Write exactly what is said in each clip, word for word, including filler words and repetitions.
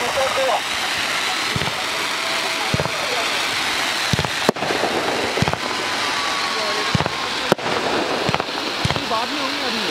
बाद में होंगे अभी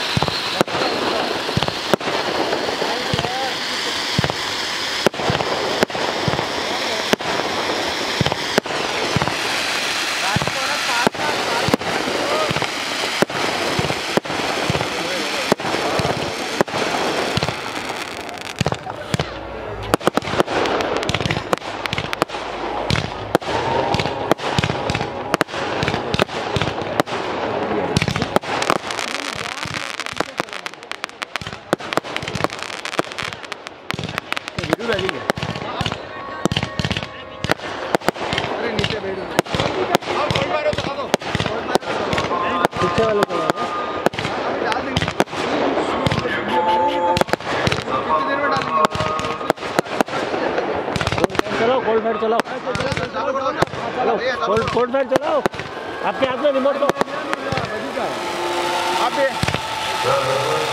पीछे वाले को डाल देंगे कितनी देर में डालेंगे चलो कोल्ड फैट चलाओ चलो कोल्ड कोल्ड फैट चलाओ आपके हाथ में रिमोट दो आप